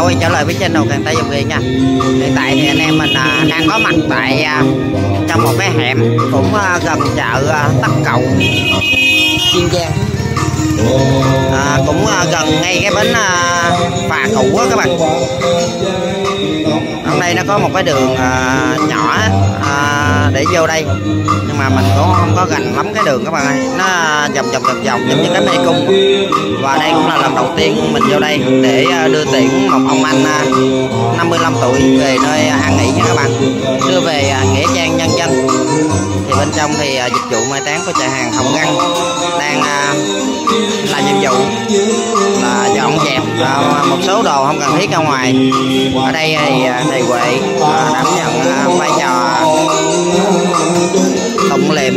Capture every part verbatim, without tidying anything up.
quay quay trở lại với channel Càng Tây Dòng Ghiền nha. Hiện tại thì anh em mình à, đang có mặt tại à, trong một cái hẻm cũng à, gần chợ à, Tắc Cậu, Kiên Giang. À, cũng à, gần ngay cái bến à, phà cũ á các bạn. Ở đây nó có một cái đường à, nhỏ à, để vô đây, nhưng mà mình cũng không có gành lắm cái đường các bạn ơi. Nó vòng vòng vòng vòng giống như cái mê cung. Và đây cũng là lần đầu tiên mình vô đây để đưa tiễn một ông anh năm mươi lăm tuổi về nơi an nghỉ nha các bạn, đưa về nghĩa trang nhân dân. Thì bên trong thì dịch vụ mai táng của nhà hàng Hồng Găng đang là nhiệm vụ là dọn dẹp một số đồ không cần thiết ra ngoài. Ở đây thì thầy Huệ đảm nhận vai trò tụng liệm.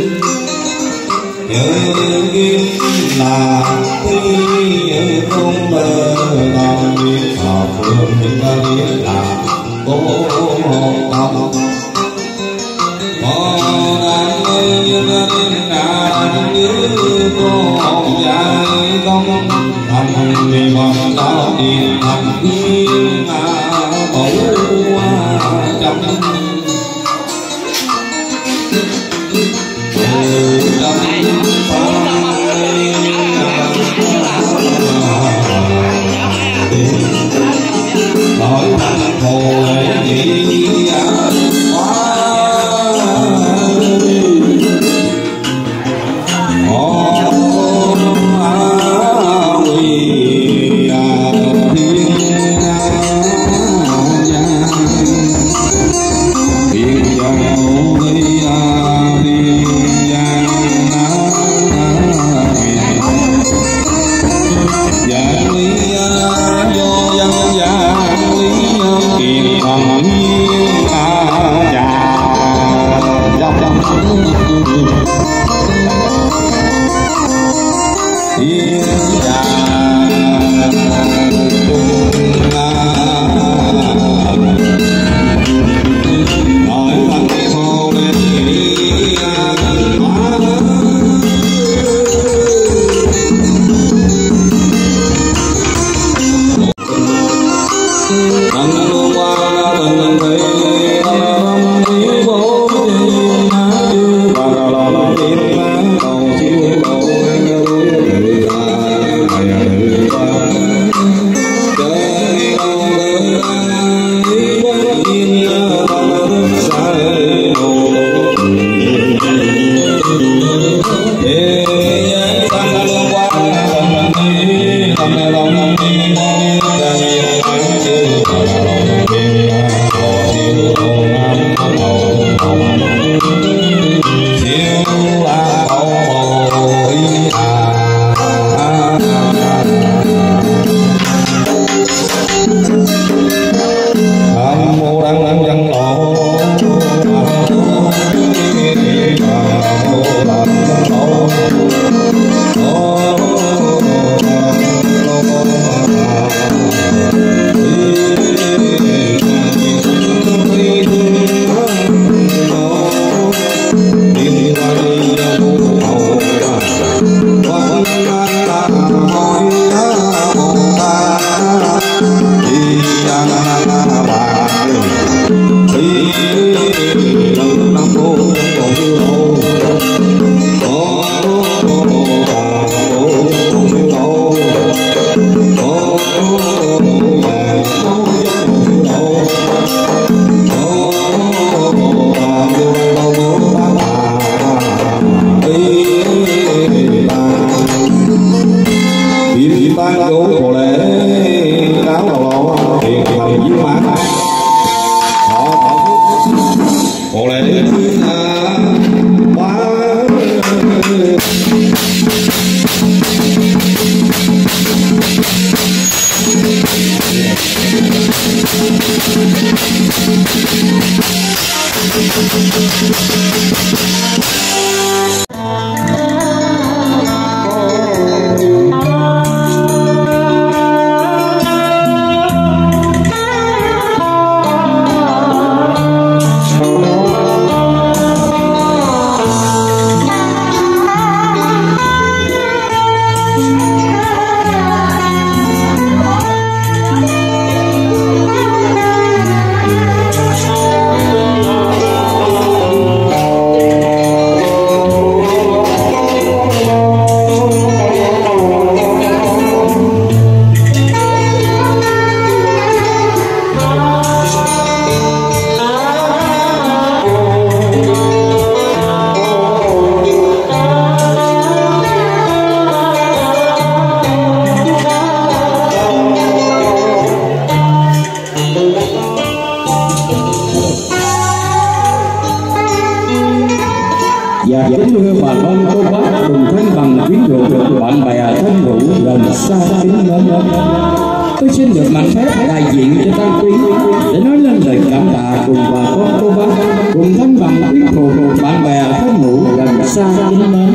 Và kính thưa bà con cô bác cùng thân bằng quyến rũ, bạn bè thân hữu gần xa kính mến, tôi xin được mạnh phép đại diện cho Tam Quy để nói lên lời cảm tạ cùng bà con cô bác cùng thân bằng quyến rũ, bạn bè thân hữu gần xa kính mến.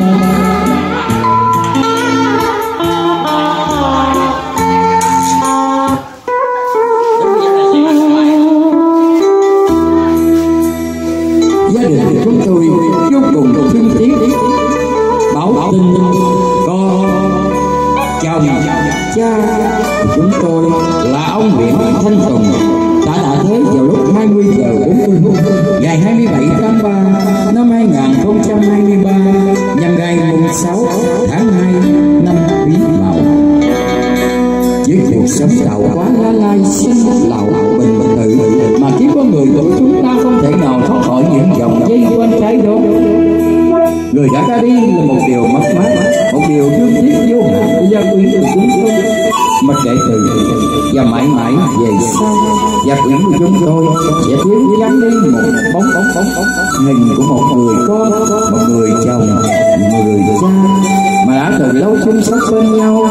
Gia đình của chúng tôi vô cùng thương tiếc báo tin con chồng cha của chúng tôi là ông Nguyễn Thanh Tùng đã đã tới vào lúc hai mươi giờ bốn mươi phút ngày hai mươi bảy tháng ba năm hai nghìn không trăm hai mươi ba, nhằm ngày mùng sáu tháng hai năm Quý Mão. Với cuộc sống giàu quá lá lai sinh lậu bình tự mà khiến con người của chúng ta không thể nào thoát khỏi những vòng dây quanh trái đó. Người đã ra đi là một điều mất mát, một điều thương tiếc vô hạn của gia quyến của chúng tôi. Mà kể từ và mãi mãi về sau, gia quyến của chúng tôi sẽ thiếu gắn đi một bóng bóng bóng bóng hình của một người con, một người chồng, một người cha mà đã từ lâu chung sống bên nhau.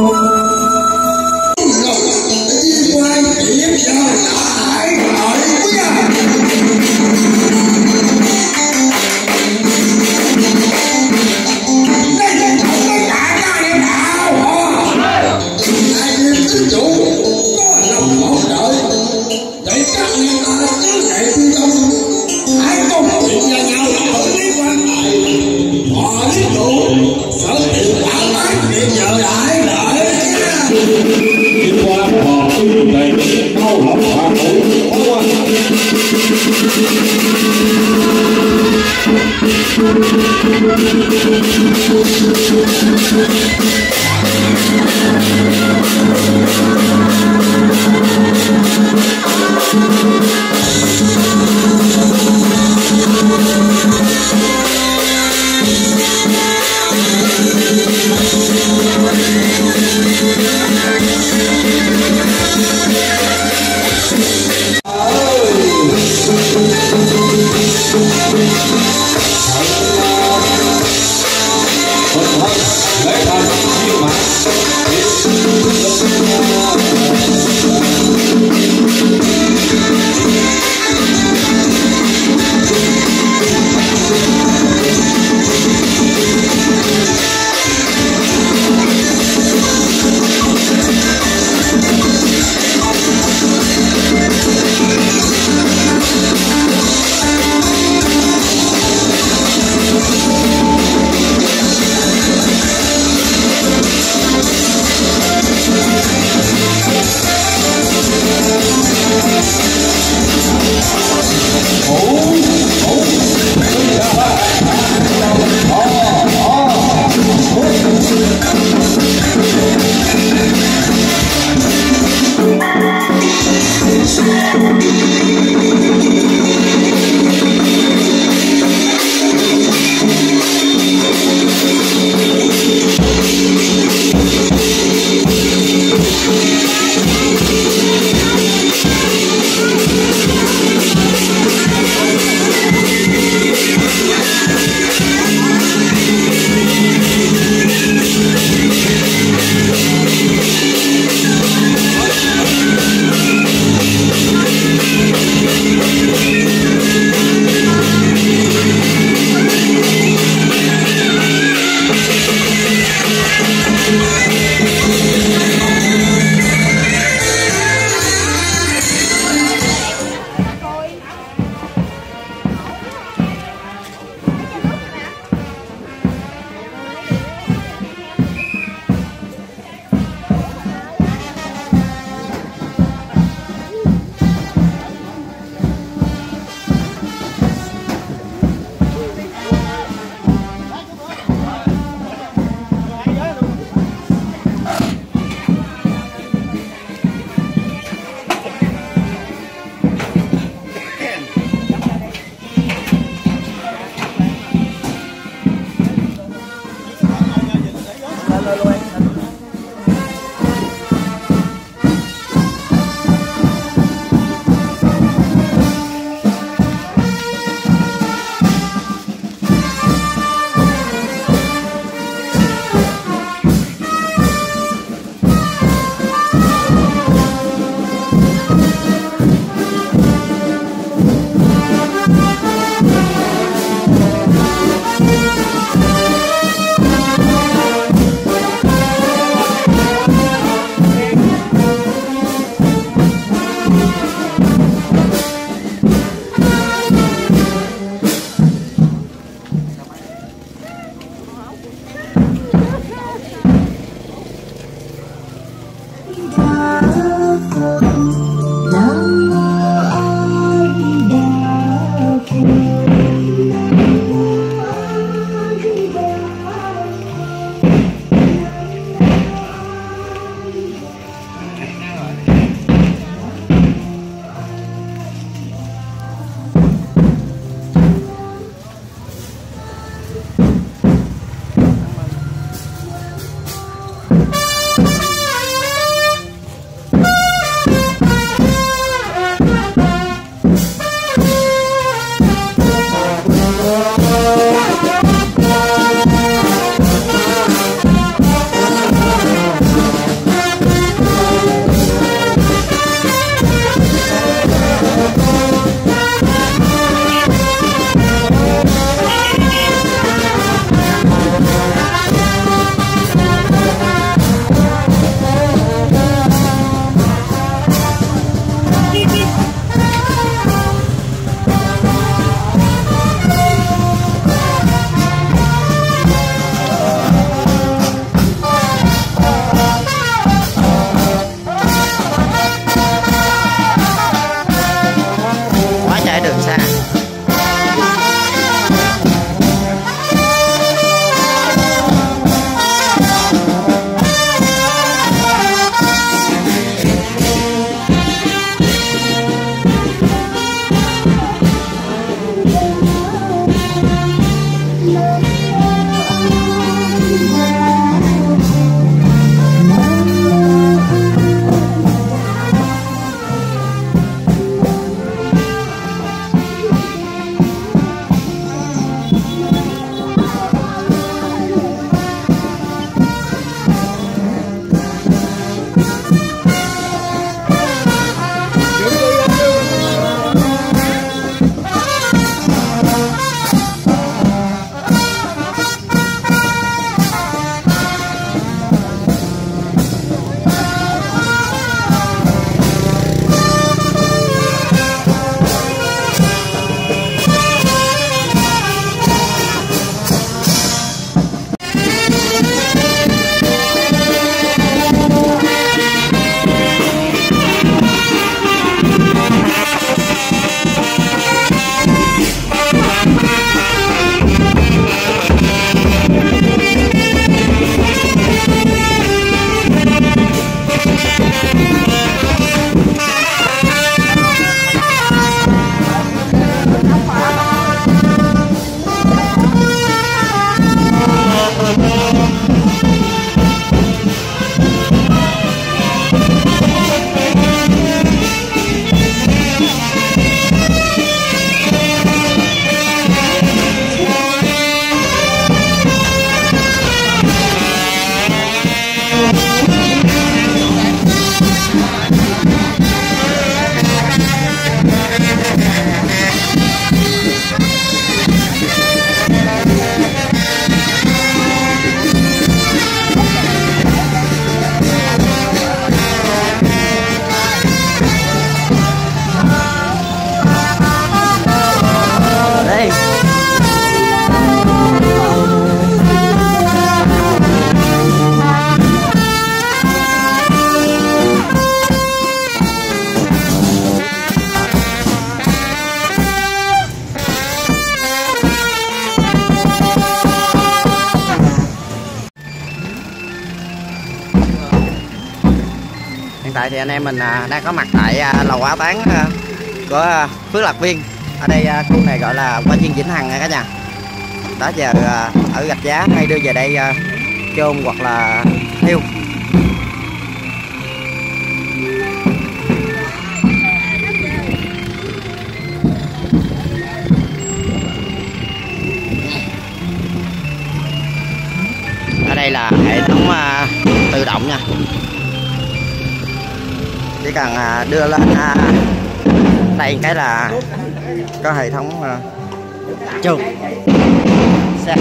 Hiện tại thì anh em mình đang có mặt tại lò hỏa táng của Phước Lạc Viên. Ở đây khu này gọi là Hoa Viên Vĩnh Hằng nha cả nhà. Đó giờ ở Rạch Giá hay đưa về đây chôn hoặc là thiêu. Ở đây là hệ thống uh, tự động nha, chỉ cần uh, đưa lên uh, đây cái là có hệ thống uh, chôn xe.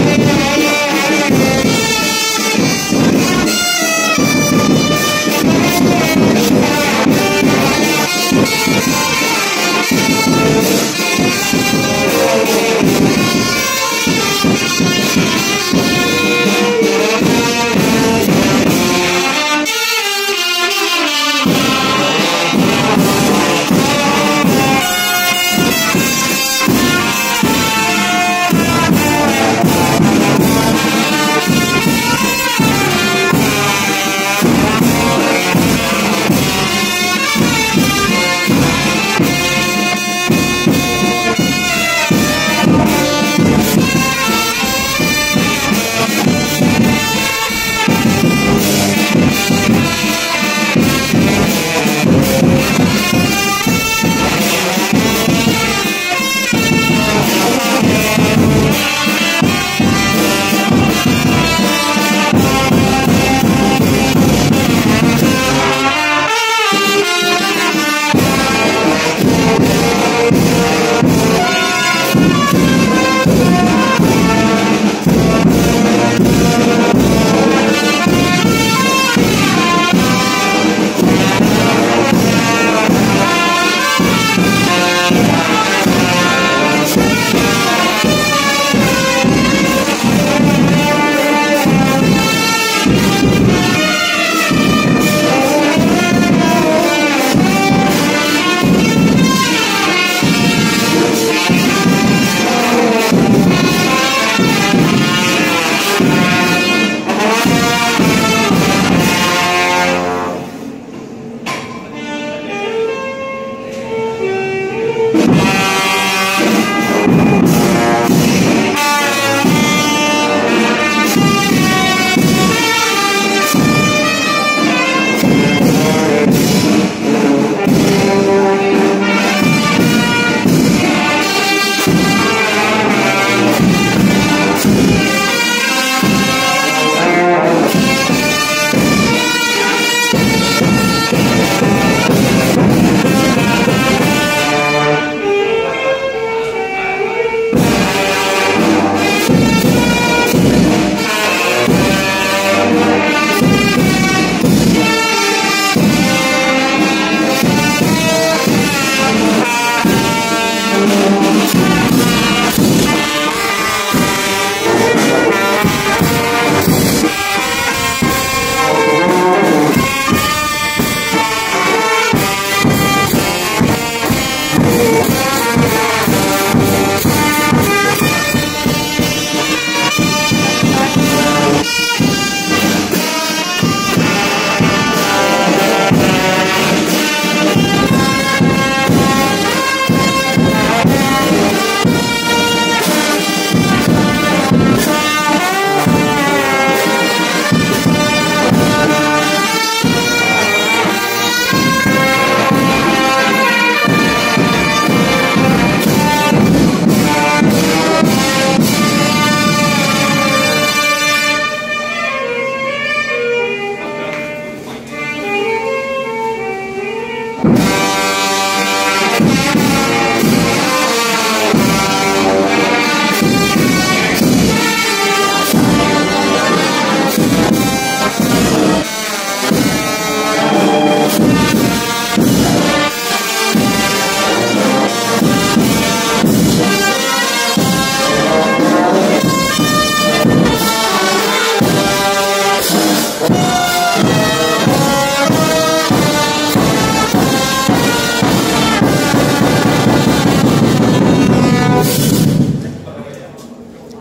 We'll be right back.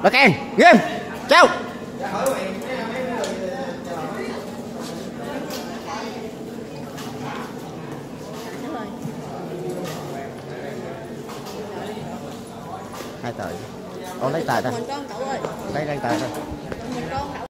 Rồi kèn, game, chào. Hai tờ. Con lấy tài ta. Lấy lấy tài thôi.